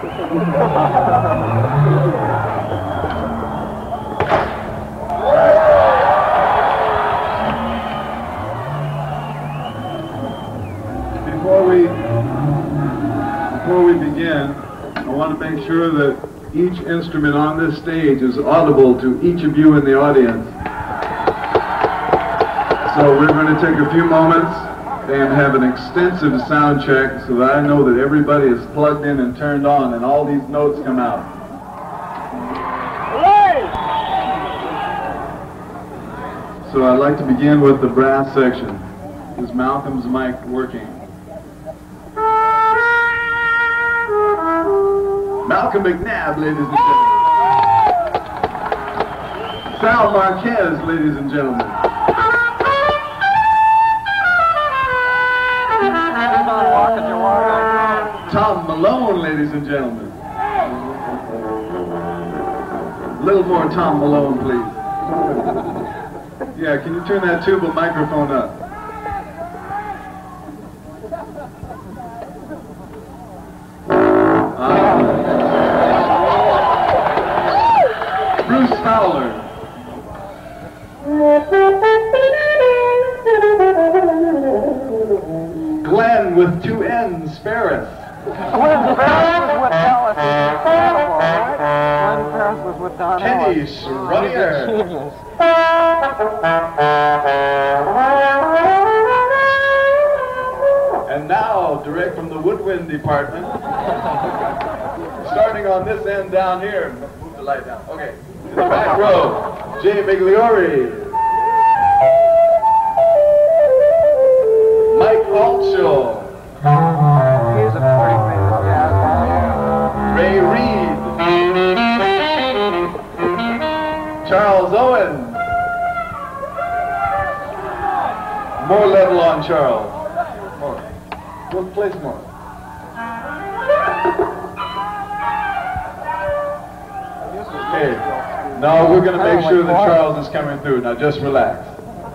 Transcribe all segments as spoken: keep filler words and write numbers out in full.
Before we, before we begin, I want to make sure that each instrument on this stage is audible to each of you in the audience. So we're going to take a few moments and have an extensive sound check so that I know that everybody is plugged in and turned on and all these notes come out. So I'd like to begin with the brass section. Is Malcolm's mic working? Malcolm McNabb, ladies and gentlemen. Sal Marquez, ladies and gentlemen. Tom Malone, ladies and gentlemen. A little more Tom Malone, please. Yeah, can you turn that tuba microphone up? Uh, Bruce Fowler. Glenn with two N's, Ferris. Glenn Ferris was with Dallas. Glenn Ferris was with Don Kenny Ellis. Schreier. And now, direct from the woodwind department, starting on this end down here. Move the light down. Okay. In the back row, Jay Migliore. Mike Altshaw. He's a pretty famous jazz guy. Ray Reed. Charles Owen. More level on Charles. More. We'll place more. Okay. Now we're going to make sure that Charles is coming through. Now just relax.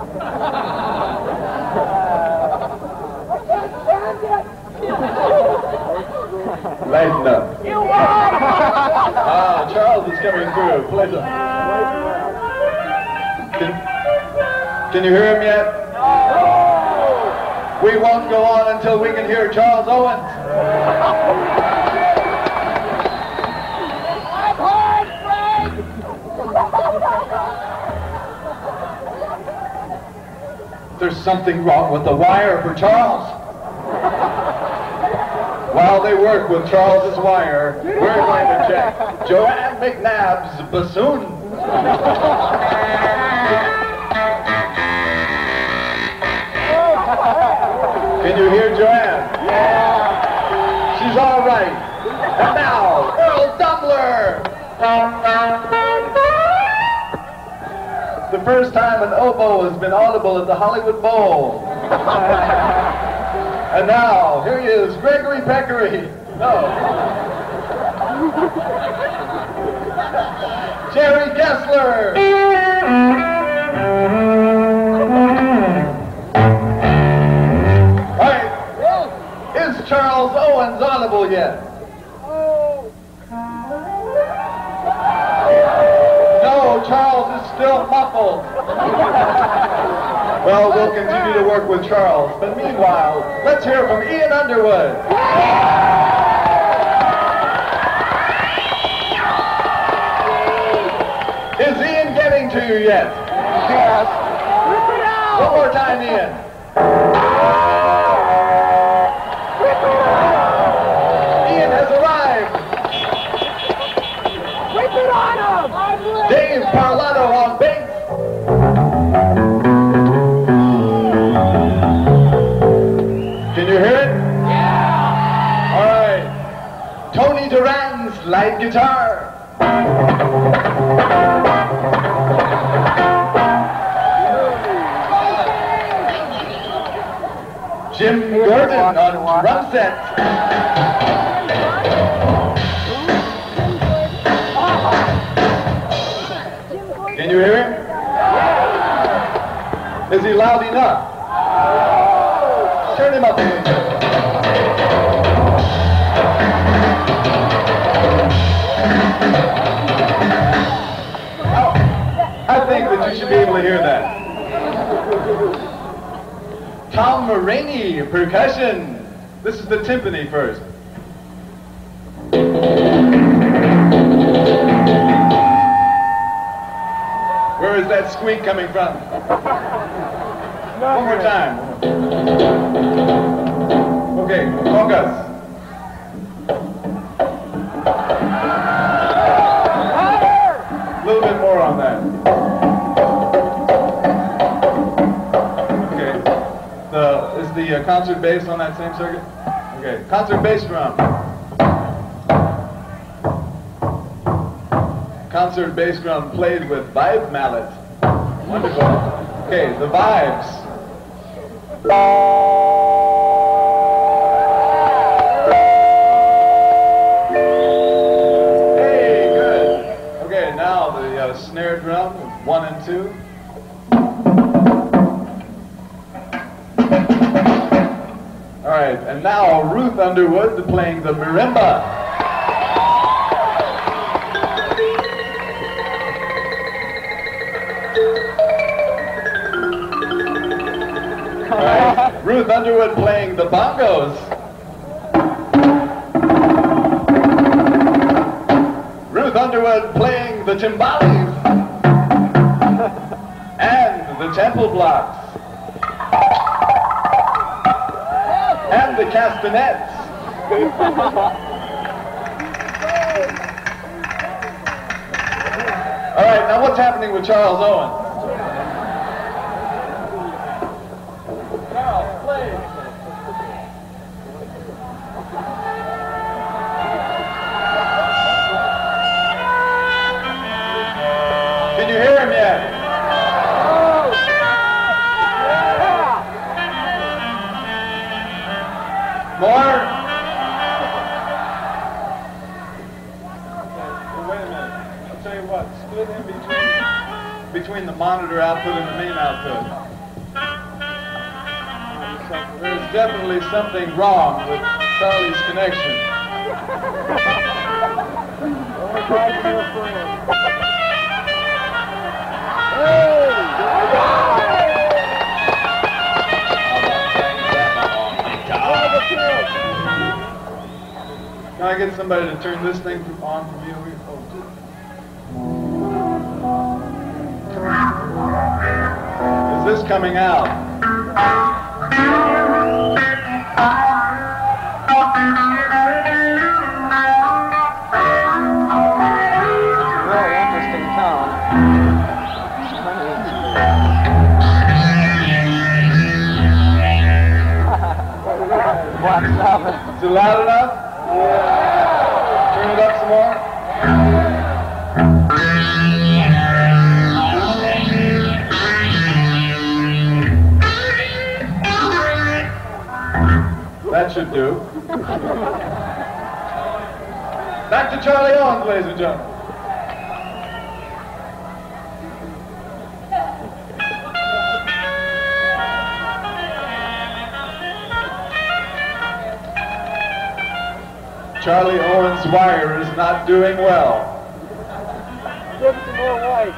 Lighten up. Ah, Charles is coming through. Play some. Can, can you hear him yet? We won't go on until we can hear Charles Owens. There's something wrong with the wire for Charles. While they work with Charles's wire, we're going to check Joanne McNabb's bassoon. Can you hear Joanne? Yeah. She's all right. And now, Earl Dumbler. The first time an oboe has been audible at the Hollywood Bowl. And now, here he is, Gregory Peccary. No. Jerry Kessler. All right. Is Charles Owens audible yet? No, Charles is still muffled. Well, we'll continue to work with Charles. But meanwhile, let's hear from Ian Underwood. Is Ian getting to you yet? Yes. One more time, Ian. Ian has arrived. Dave Parlato on bass. Can you hear it? Yeah! All right. Tony Duran's light guitar. Jim Gordon on drum set. Can you hear him? Is he loud enough? Turn him up a little bit. Tom Rainey, percussion. This is the timpani first. Where is that squeak coming from? One more time. Okay, congas. A little bit more on that. Okay. The is the uh, concert bass on that same circuit? Okay. Concert bass drum. Concert bass drum played with vibe mallet. Wonderful. Okay, the vibes. Hey, good. Okay, now the uh, snare drum, one and two. All right, and now Ruth Underwood playing the marimba. Right. Ruth Underwood playing the bongos. Ruth Underwood playing the timbales. And the temple blocks. And the castanets. All right, now what's happening with Charles Owen? Can you hear him yet? More? Well, wait a minute. I'll tell you what. Split him between, between the monitor output and the main output. There's definitely something wrong with Charlie's connection. Can I get somebody to turn this thing on from you? Oh, is this coming out? Very interesting tone. What's up? Is it loud enough? Yeah. Turn it up some more. That should do. Back to Charlie Owens, ladies and gentlemen. Charlie Owens' wire is not doing well. Give some more white.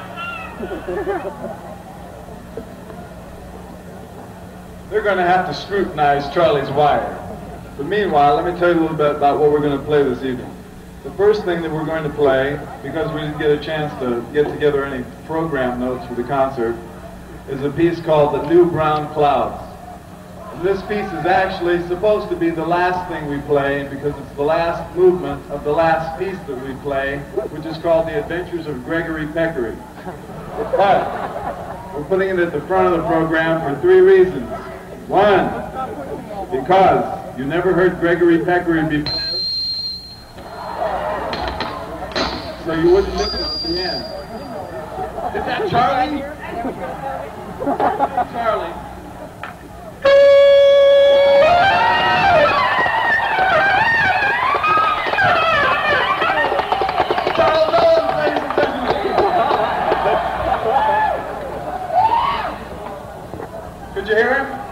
They're going to have to scrutinize Charlie's wire. But meanwhile, let me tell you a little bit about what we're going to play this evening. The first thing that we're going to play, because we didn't get a chance to get together any program notes for the concert, is a piece called The New Brown Clouds. And this piece is actually supposed to be the last thing we play because it's the last movement of the last piece that we play, which is called The Adventures of Gregory Peccary. But we're putting it at the front of the program for three reasons. One, because you never heard Gregory Peccary before, so you wouldn't miss it at the end. Is that Charlie? Charlie. Charles Owens, ladies and gentlemen. Could you hear him?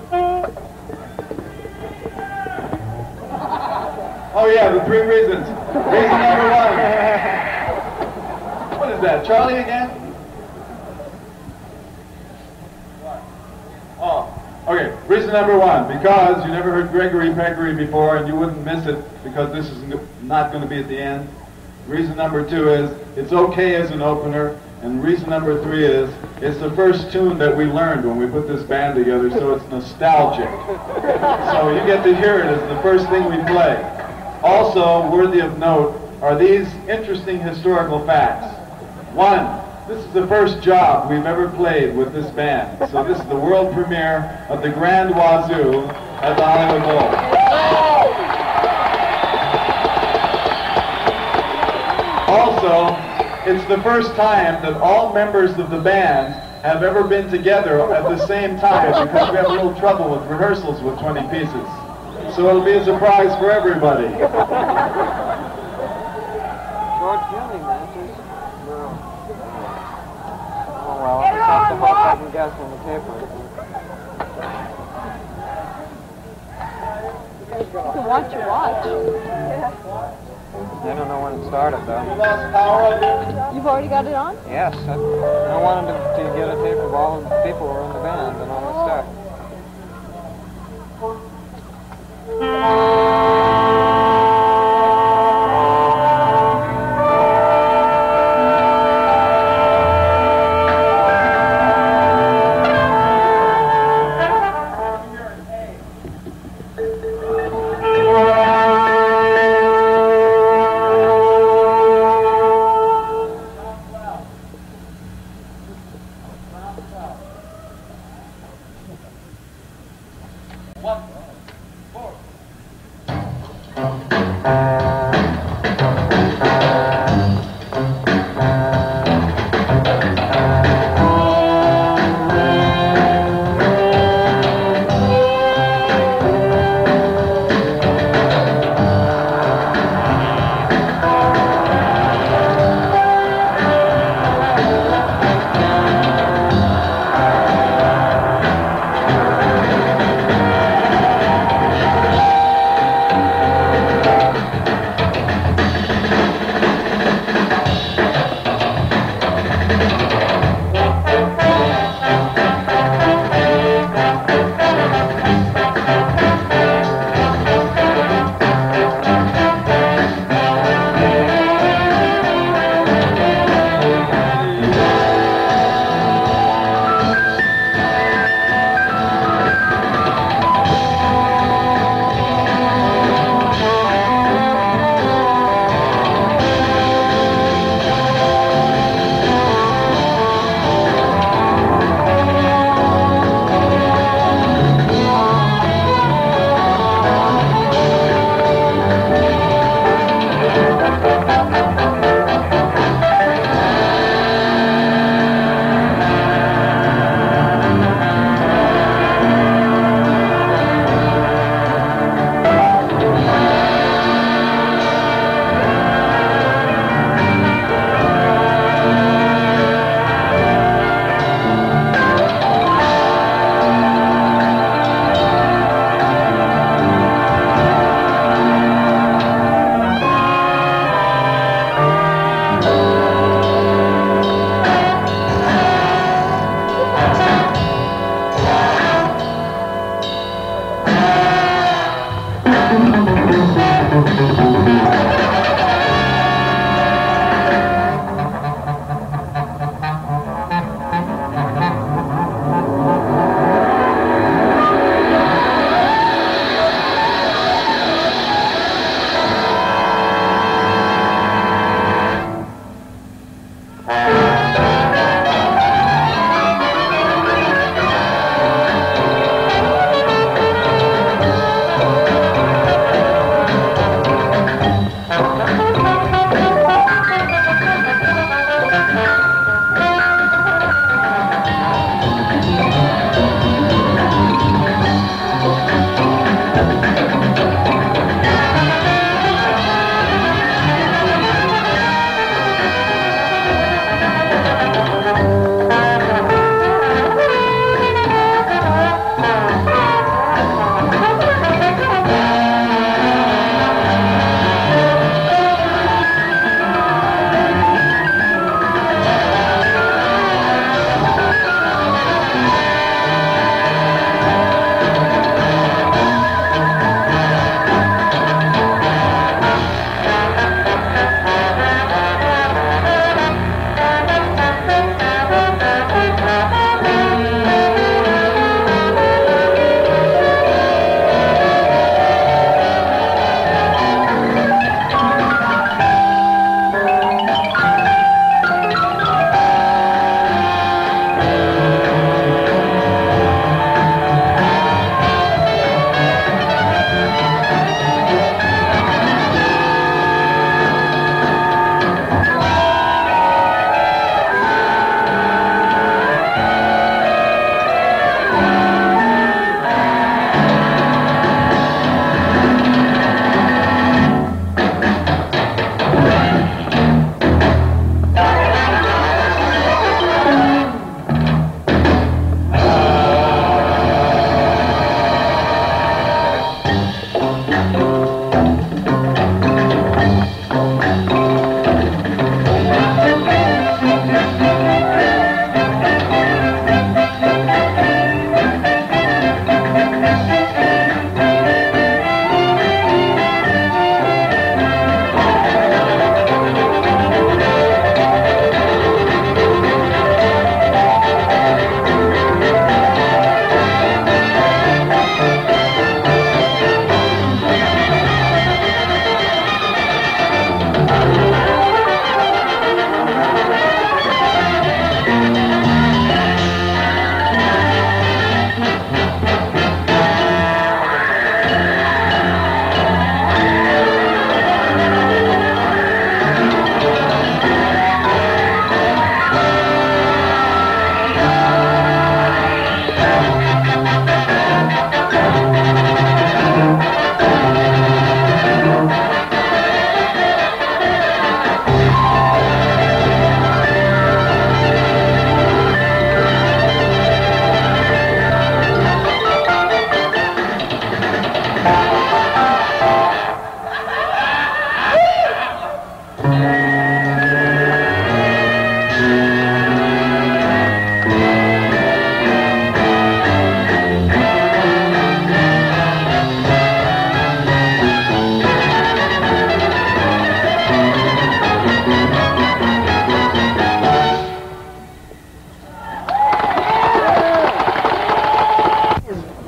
Oh yeah, the three reasons. Reason number one. What is that, Charlie again? Oh, okay. Reason number one, because you never heard Gregory Peccary before and you wouldn't miss it because this is not going to be at the end. Reason number two is it's okay as an opener. And reason number three is it's the first tune that we learned when we put this band together, so it's nostalgic. So you get to hear it as the first thing we play. Also, worthy of note are these interesting historical facts. One, this is the first job we've ever played with this band. So this is the world premiere of the Grand Wazoo at the Hollywood Bowl. Also, it's the first time that all members of the band have ever been together at the same time because we have a little trouble with rehearsals with twenty pieces. So it'll be a surprise for everybody. George Fielding matches? No. Oh well, I just have to hope I can guess on the paper. You can watch your watch. I don't know when it started, though. You've already got it on? Yes, I, I wanted to, to get a tape of all the people who were in the band and all this stuff.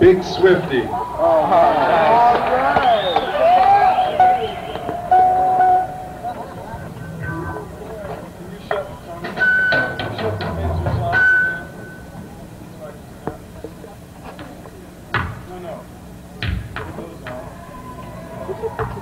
Big Swifty. Oh, nice. Can you shut, Tony, shut the major songs again? No, no. Put those on.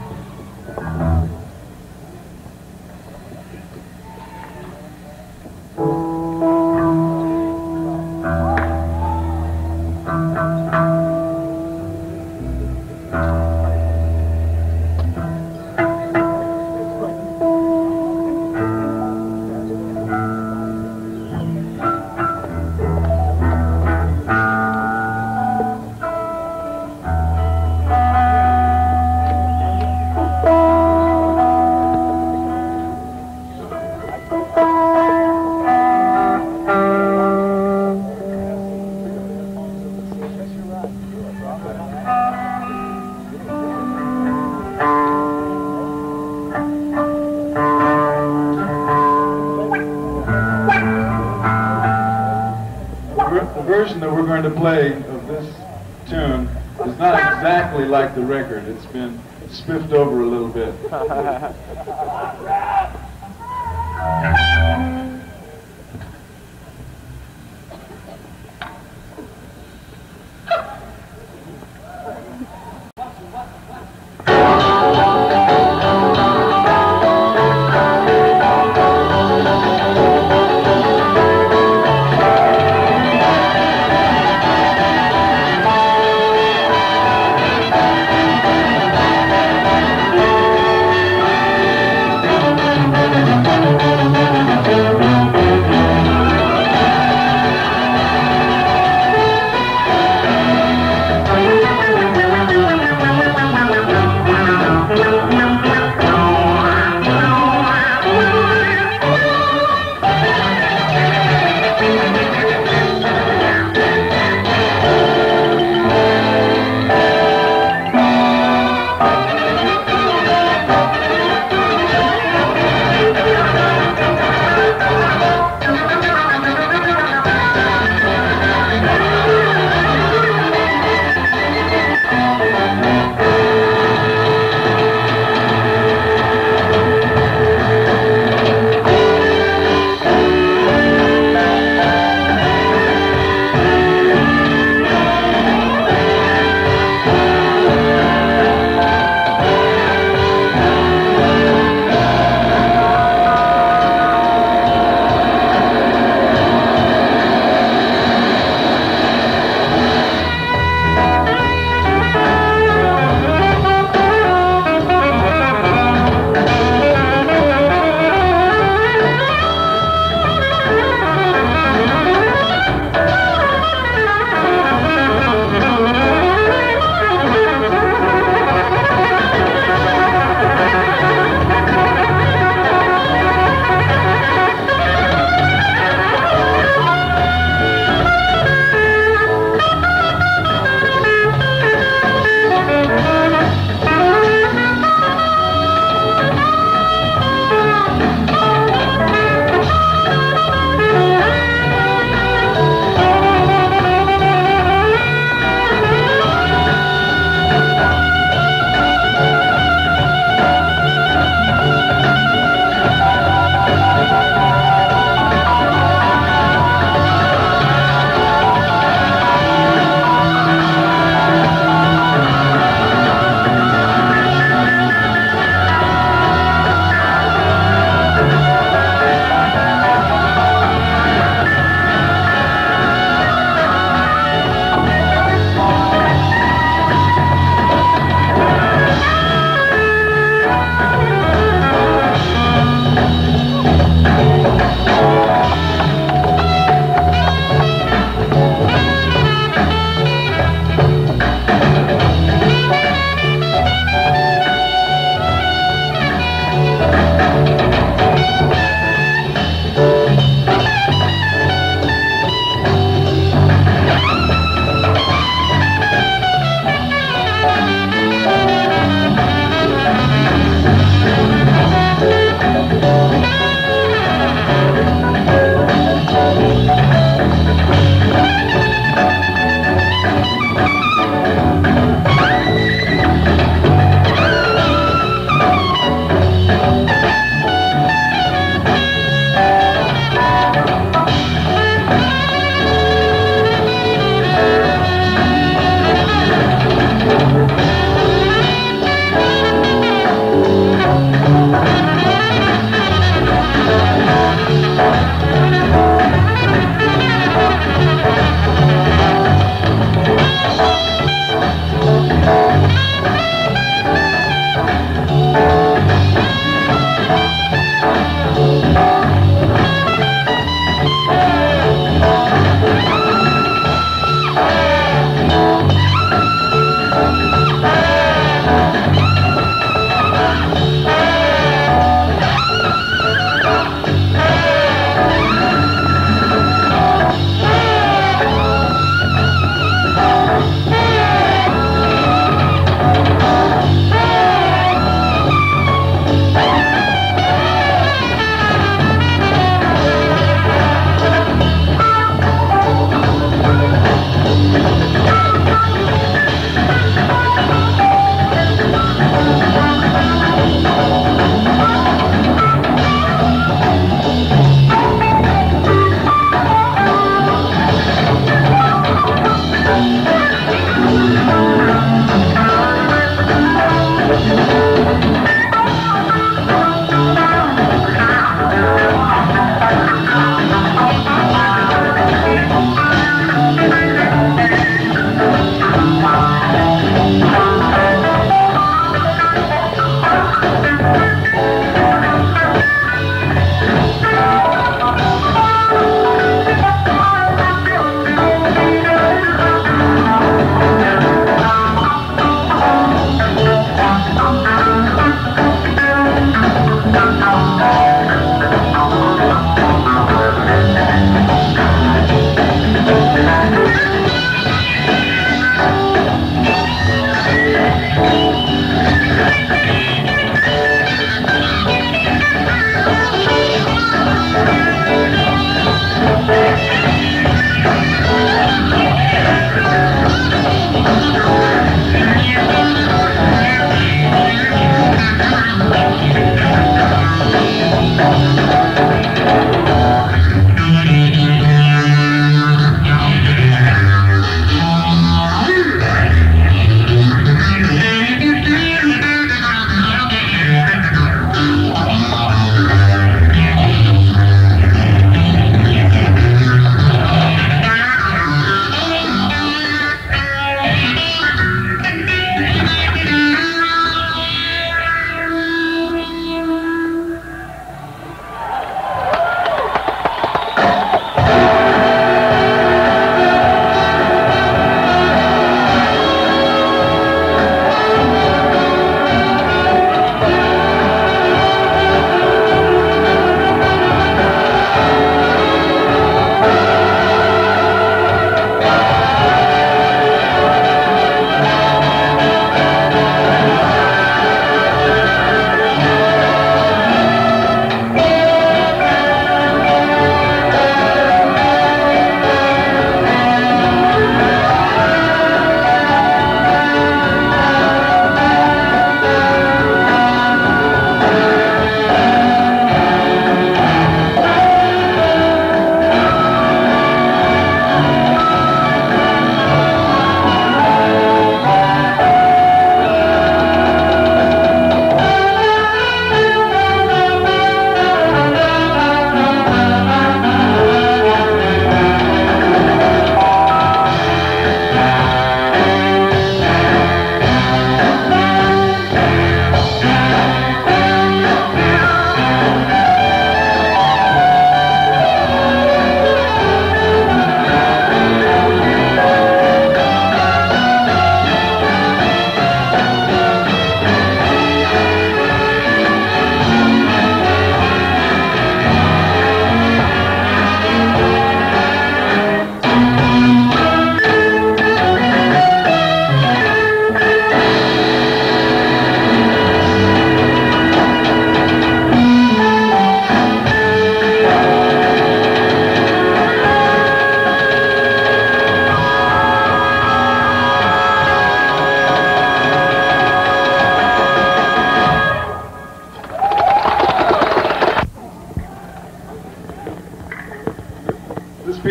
The version that we're going to play of this tune is not exactly like the record. It's been spiffed over a little bit. Thank you. Thank you.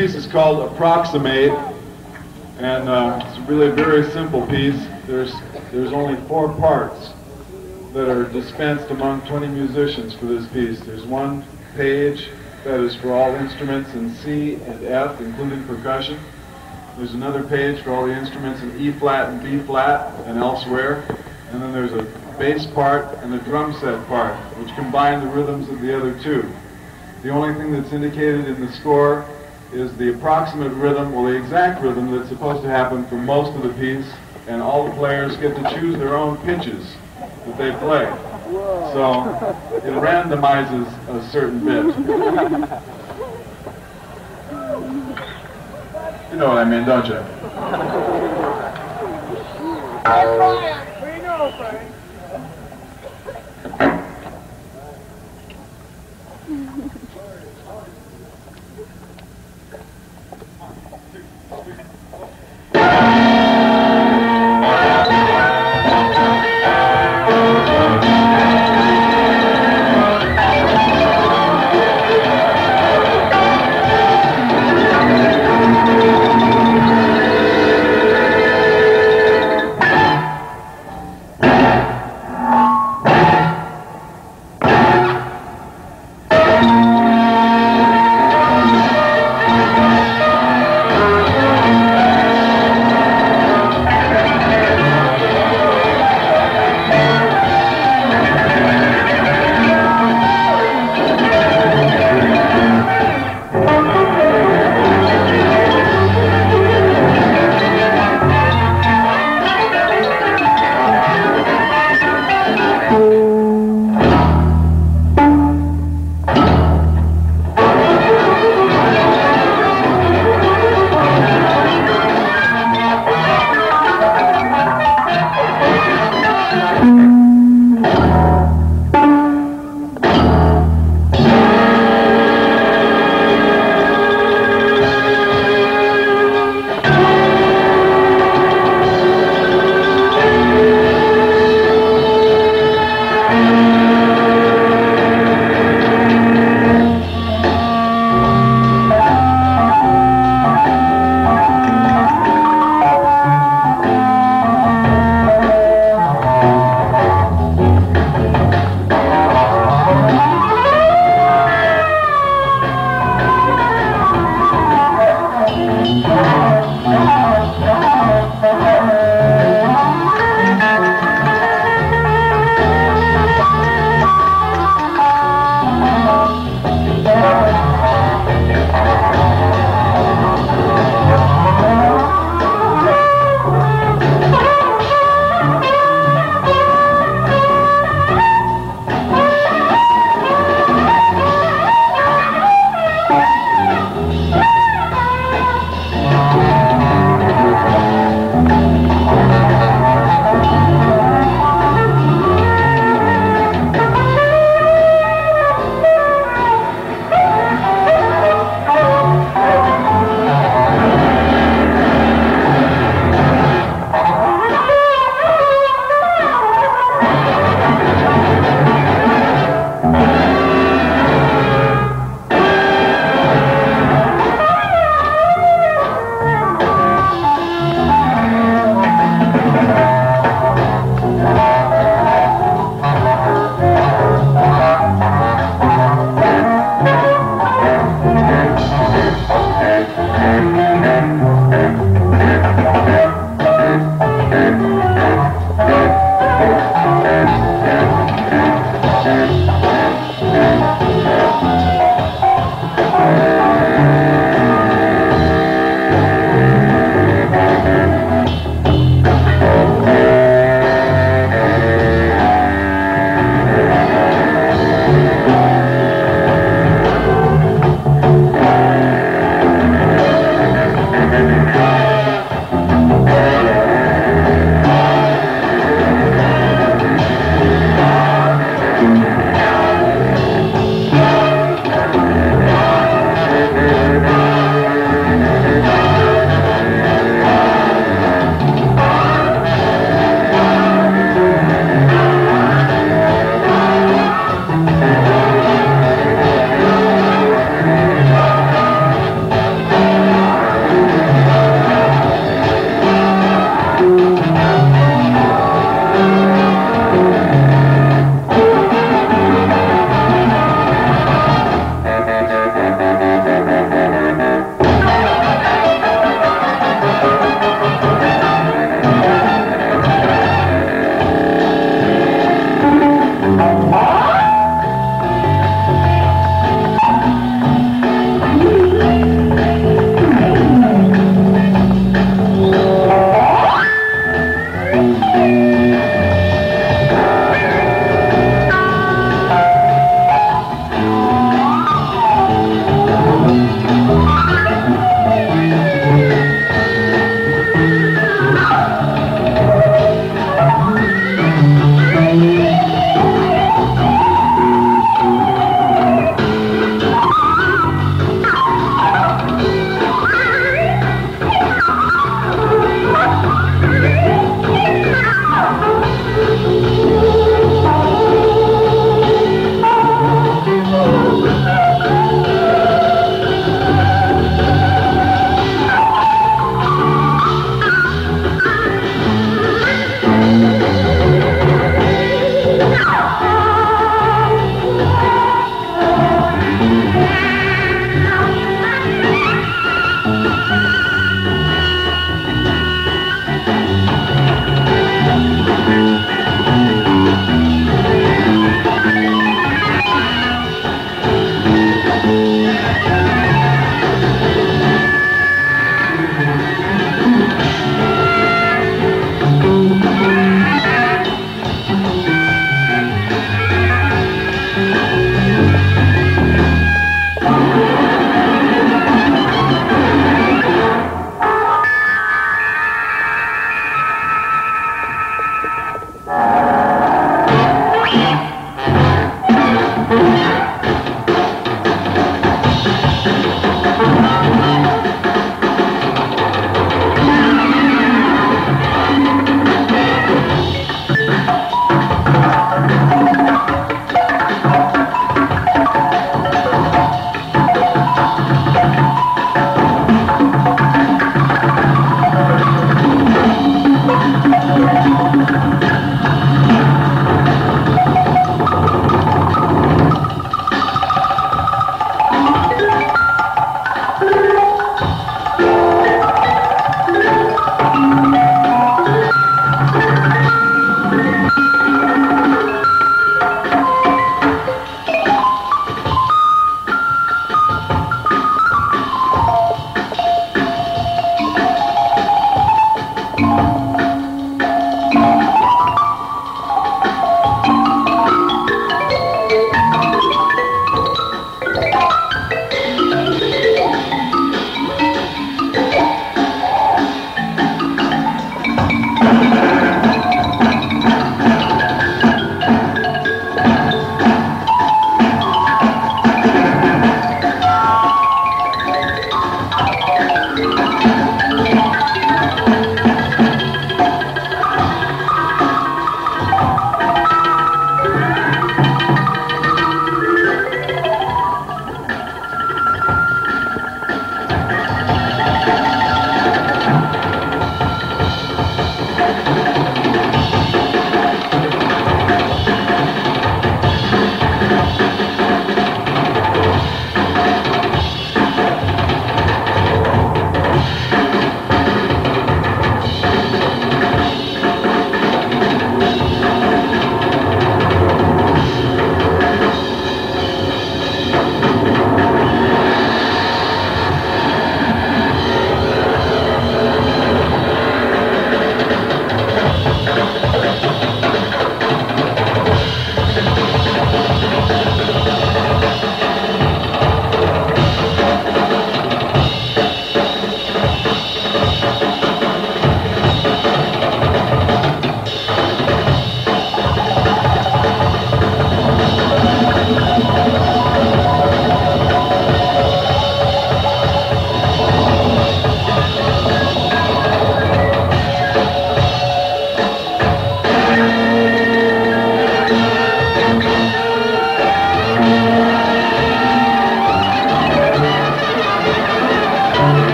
piece is called Approximate, and uh, it's really a very simple piece. There's, there's only four parts that are dispensed among twenty musicians for this piece. There's one page that is for all instruments in C and F, including percussion. There's another page for all the instruments in E flat and B flat and elsewhere. And then there's a bass part and a drum set part, which combine the rhythms of the other two. The only thing that's indicated in the score is the approximate rhythm, well, the exact rhythm that's supposed to happen for most of the piece, and all the players get to choose their own pitches that they play. So it randomizes a certain bit. You know what I mean, don't you? We know, Frank.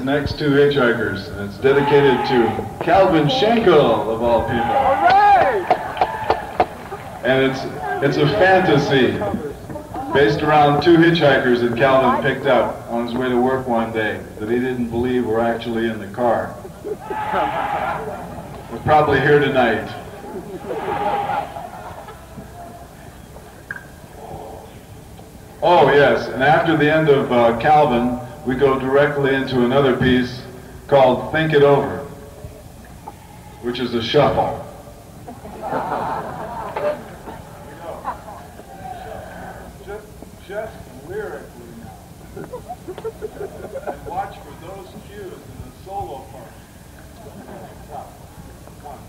next Two Hitchhikers, and it's dedicated to Calvin Schenkel, of all people. All right! And it's it's a fantasy based around two hitchhikers that Calvin picked up on his way to work one day that he didn't believe were actually in the car. They're probably here tonight. Oh yes, and after the end of uh, Calvin, we go directly into another piece called Think It Over, which is a shuffle. Just, just lyrically now. And watch for those cues in the solo part. One.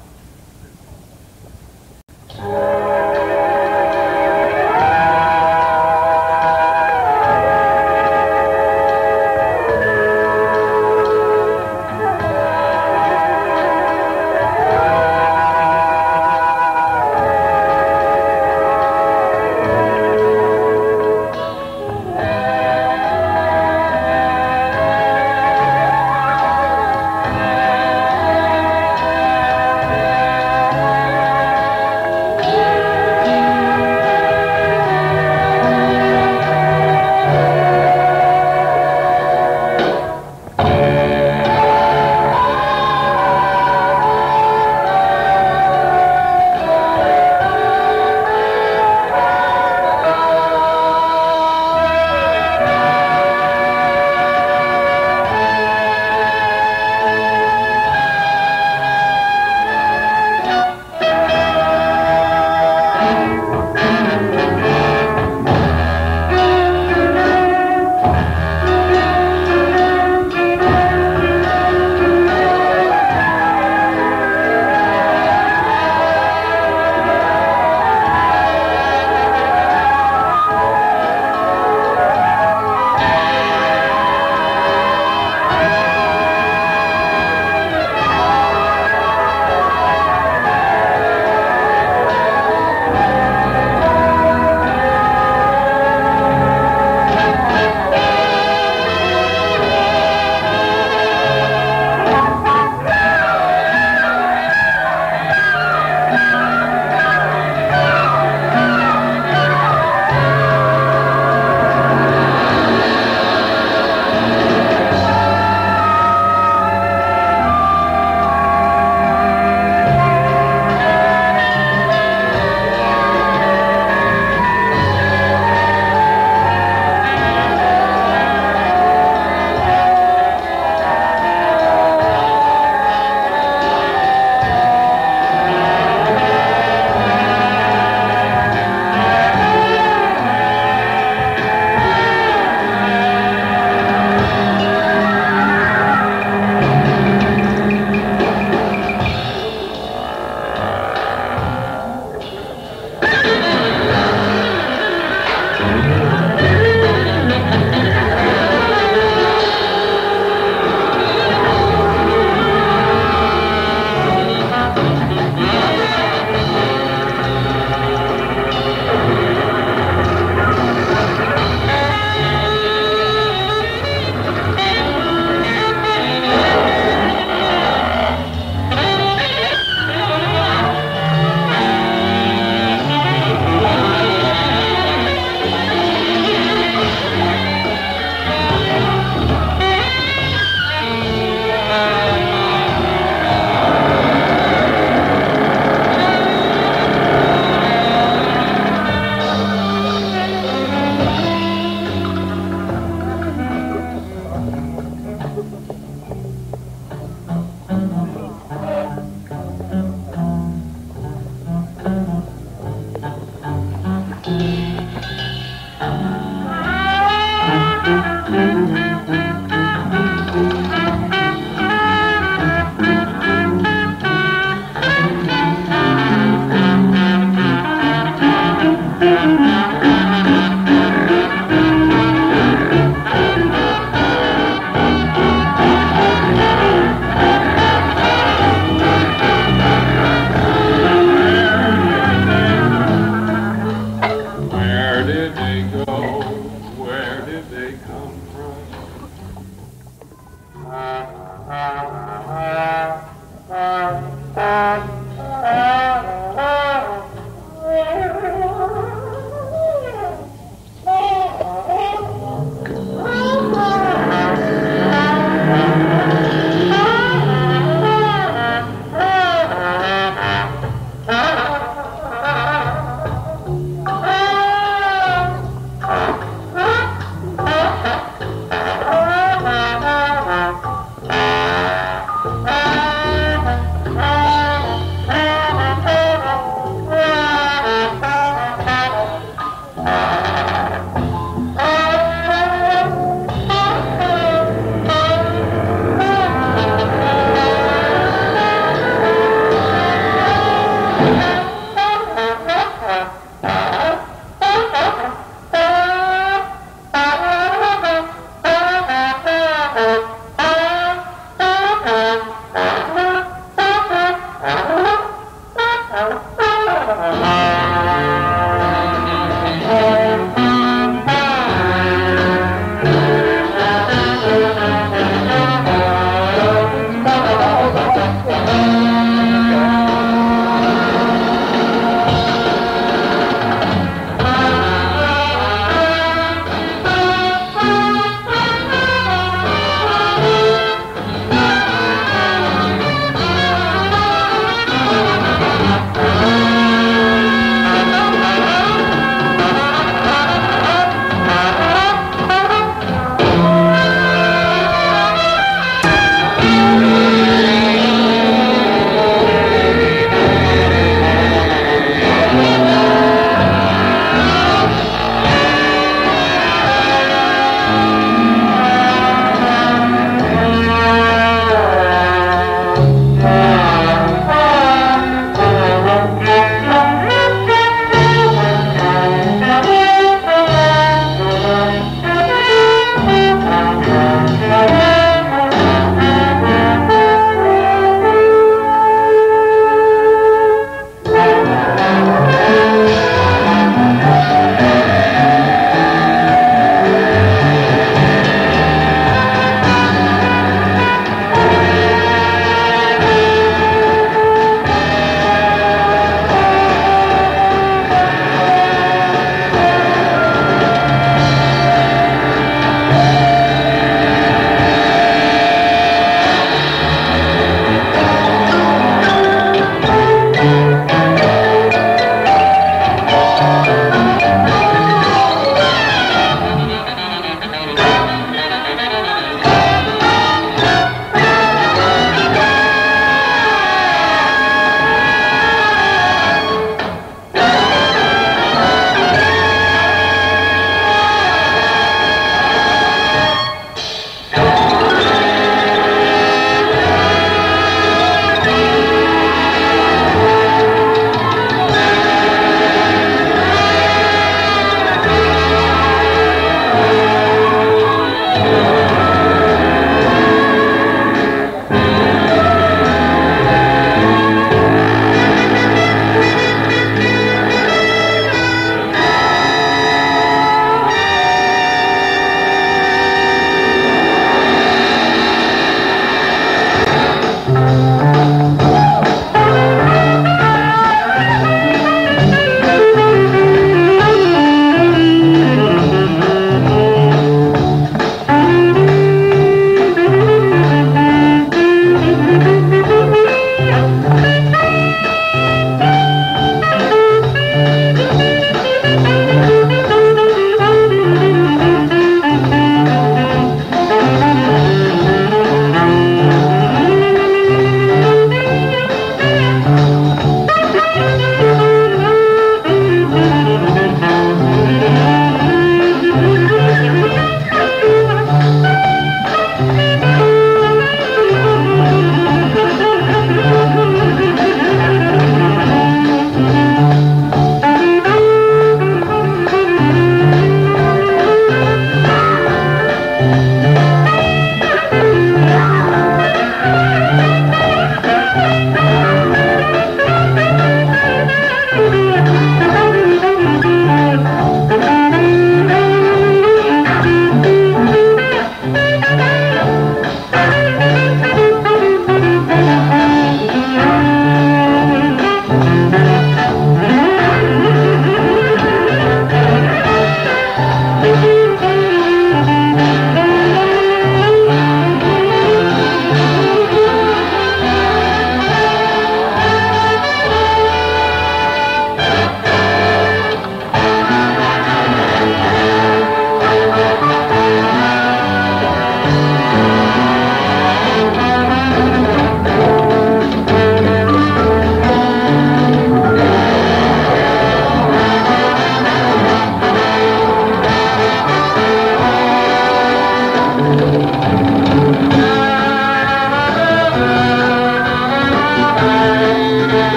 Uh,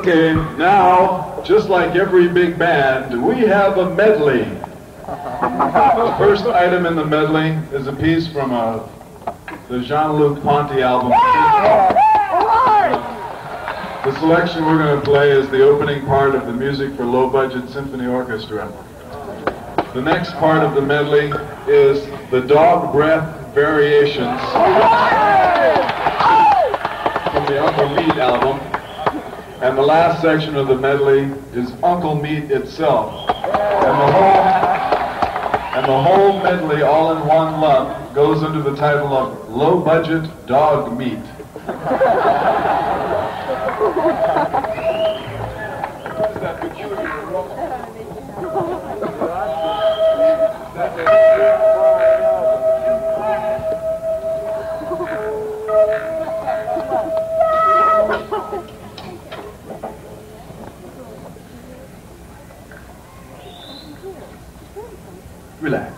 Okay, now, just like every big band, we have a medley. The first item in the medley is a piece from a, the Jean-Luc Ponty album. The selection we're going to play is the opening part of the Music for Low Budget Symphony Orchestra. The next part of the medley is the Dog Breath Variations from the Uncle Meat album. And the last section of the medley is Uncle Meat itself. And the whole, and the whole medley, all in one lump, goes under the title of Low Budget Dog Meat. Relax.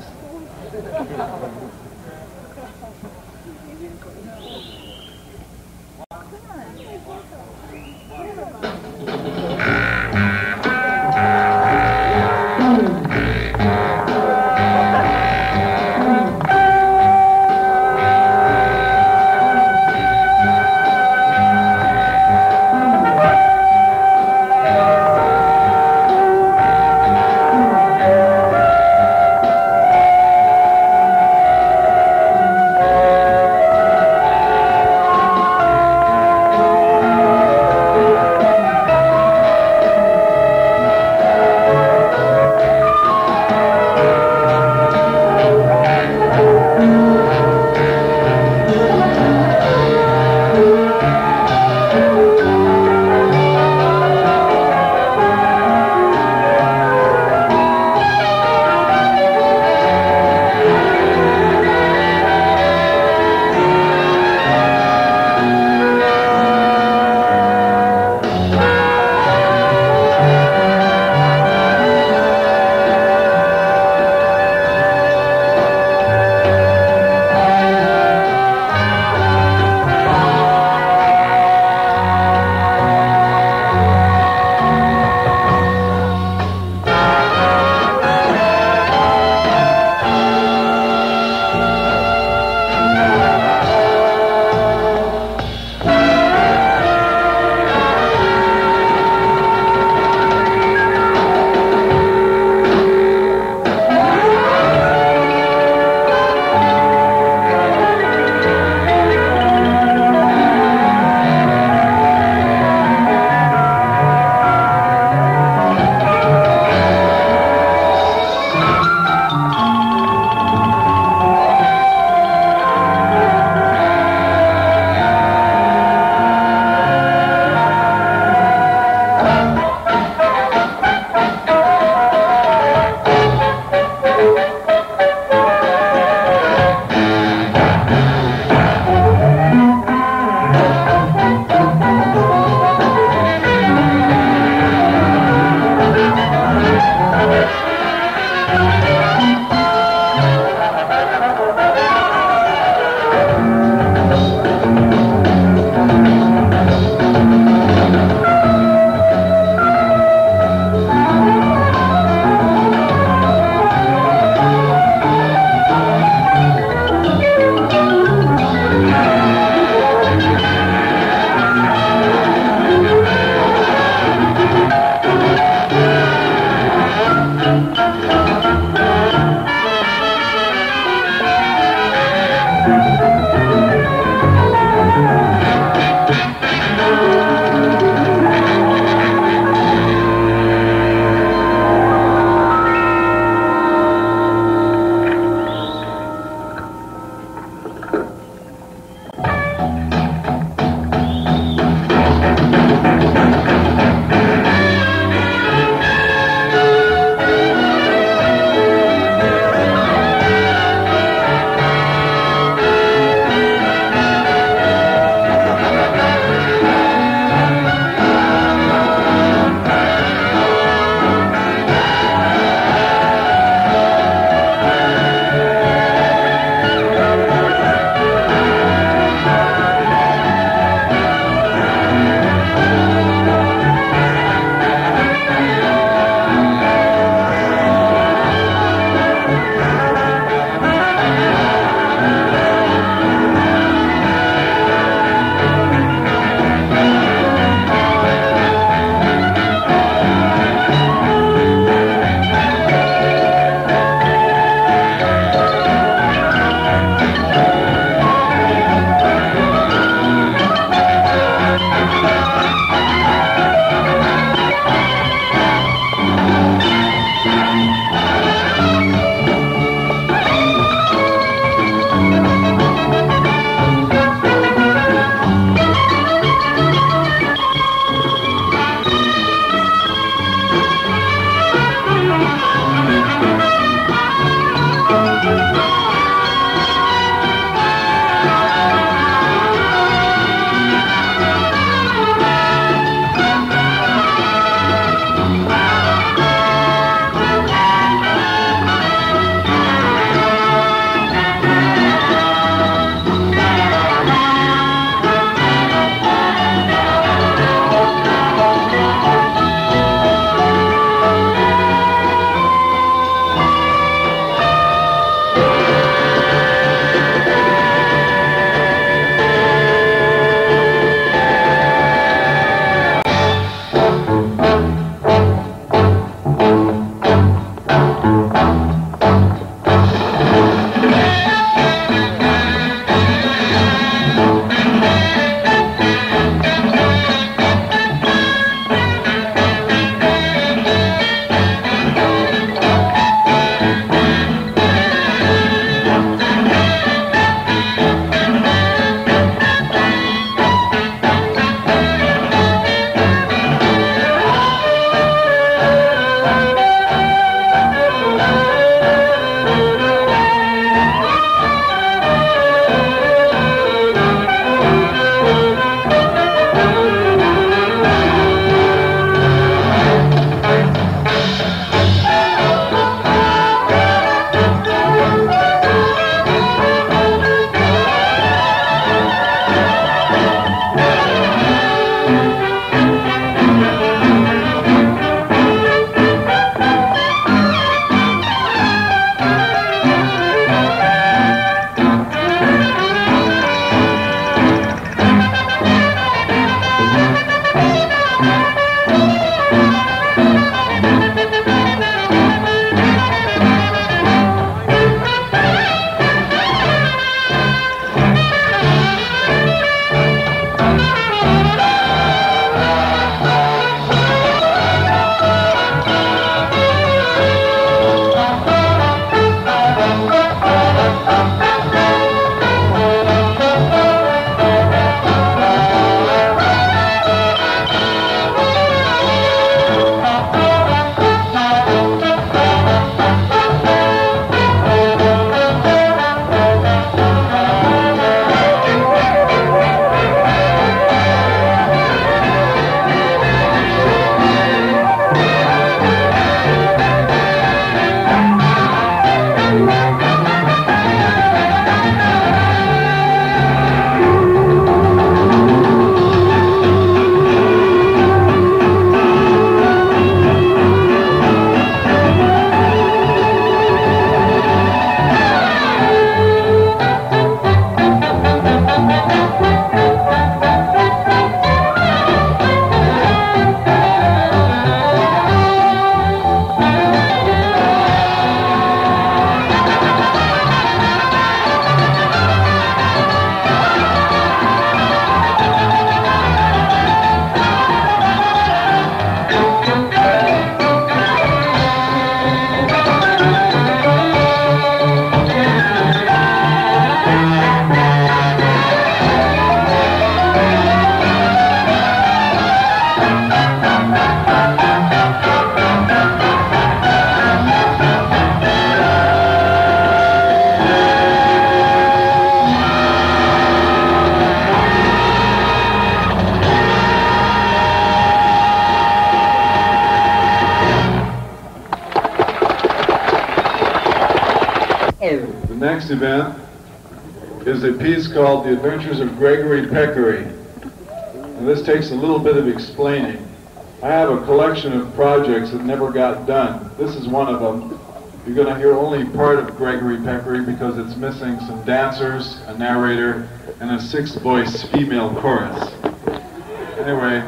next event is a piece called The Adventures of Gregory Peccary. And this takes a little bit of explaining. I have a collection of projects that never got done. This is one of them. You're going to hear only part of Gregory Peccary because it's missing some dancers, a narrator, and a six-voice female chorus. Anyway,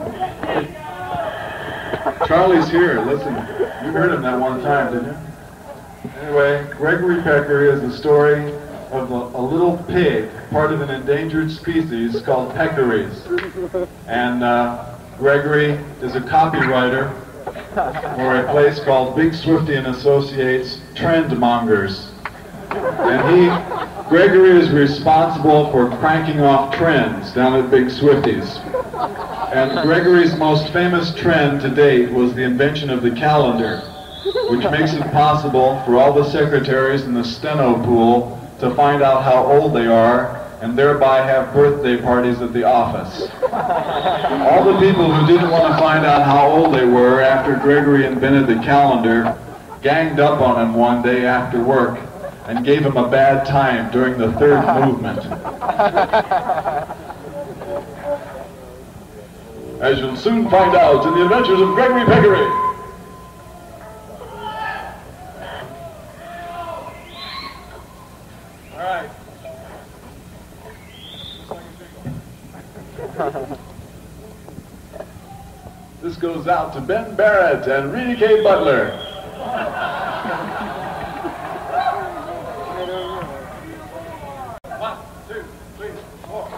Charlie's here. Listen, you heard him that one time, didn't you? Anyway, Gregory Peccary is the story of a, a little pig, part of an endangered species called peccaries. And uh, Gregory is a copywriter for a place called Big Swifty and Associates Trendmongers. And he, Gregory is responsible for cranking off trends down at Big Swifty's. And Gregory's most famous trend to date was the invention of the calendar, which makes it possible for all the secretaries in the steno pool to find out how old they are and thereby have birthday parties at the office. All the people who didn't want to find out how old they were after Gregory invented the calendar ganged up on him one day after work and gave him a bad time during the third movement. As you'll soon find out in The Adventures of Gregory Peccary. This goes out to Ben Barrett and Reedy K. Butler. One, two, three, four.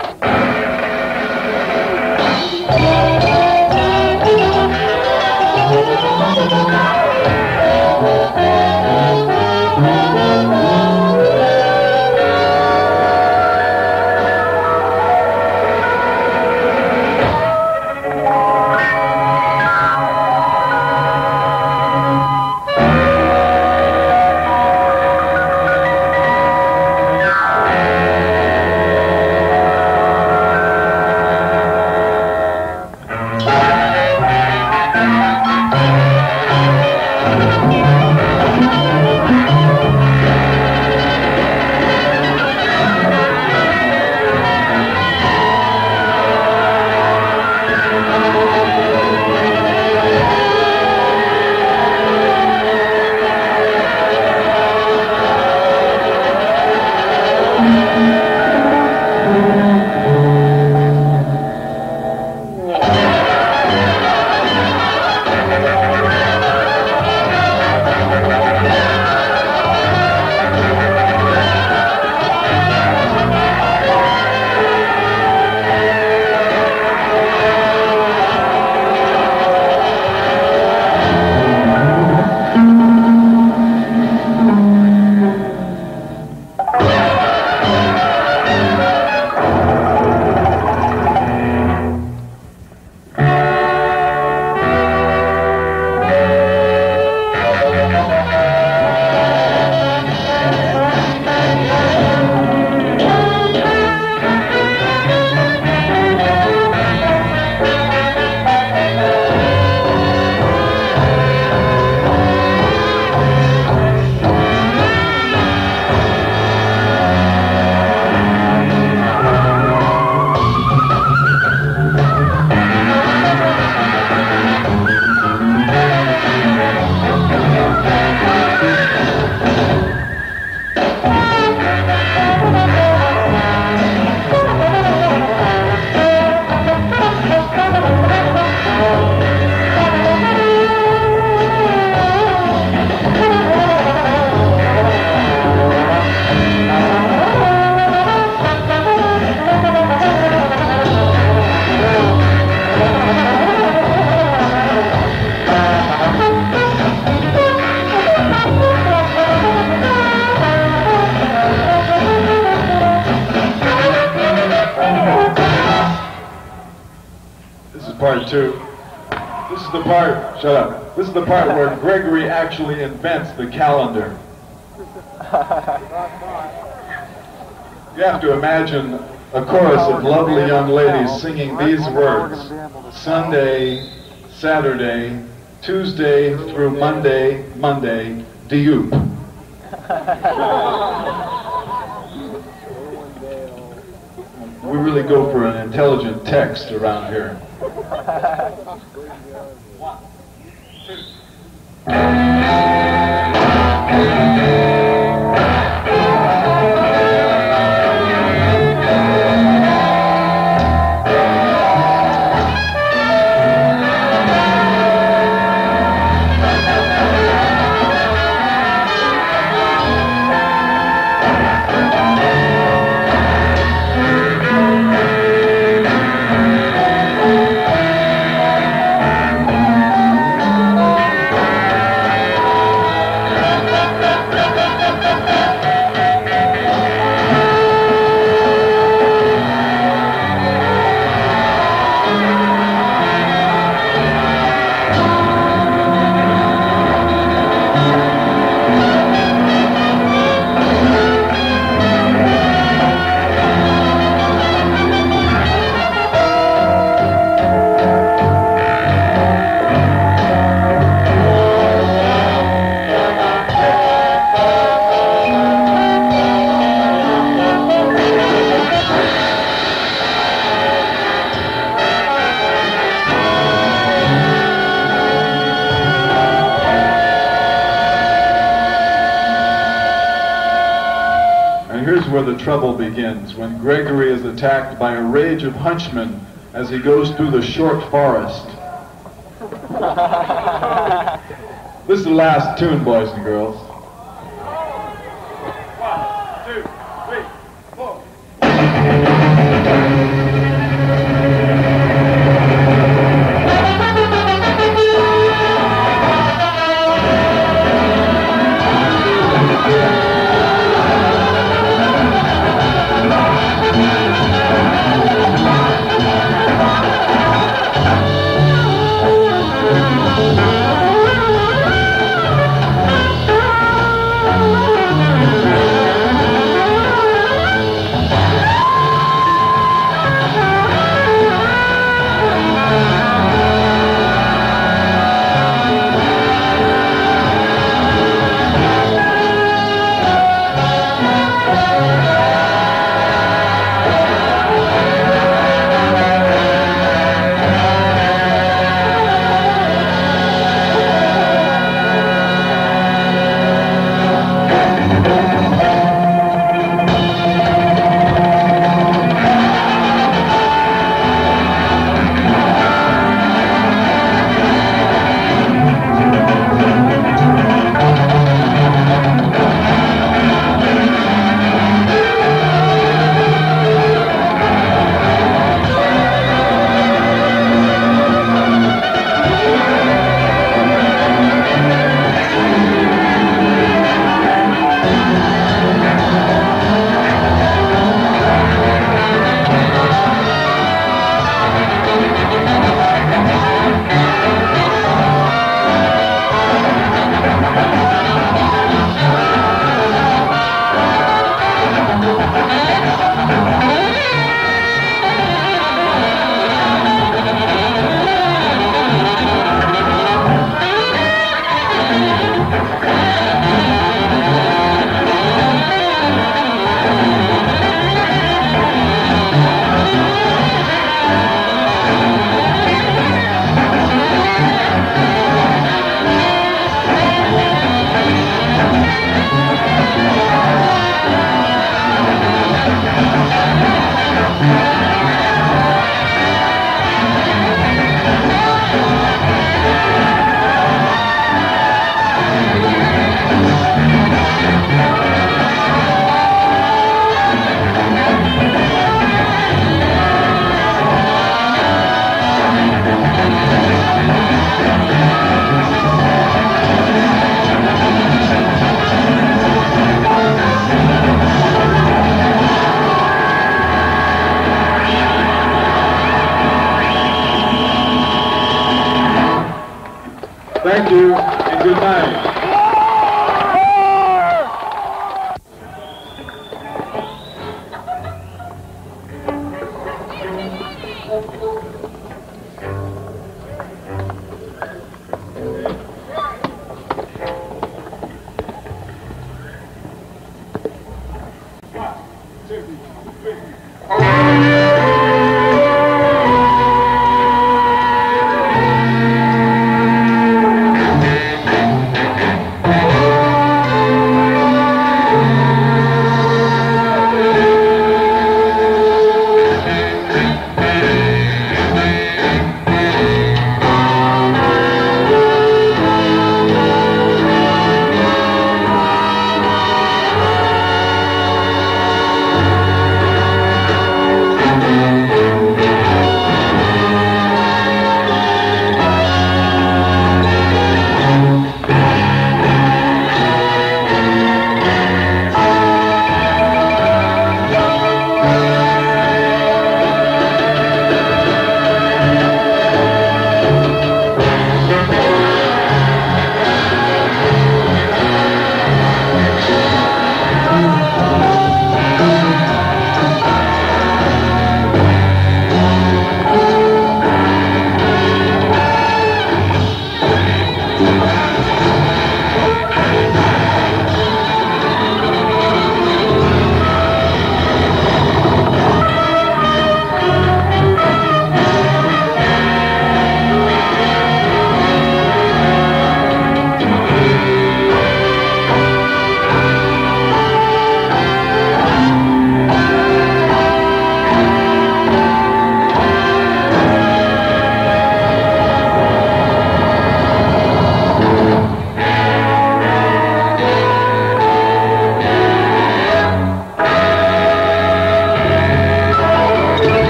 Part two. This is the part, shut up. This is the part where Gregory actually invents the calendar. You have to imagine a chorus of lovely young ladies singing these words: Sunday, Saturday, Tuesday through Monday, Monday, Dioop. we really go for an intelligent text around here. One, two. Where the trouble begins, when Gregory is attacked by a rage of hunchmen as he goes through the short forest. This is the last tune, boys and girls. One, two, three, four. Thank you, and good night. One, two, three.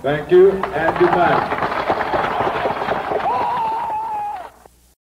Thank you, and good night.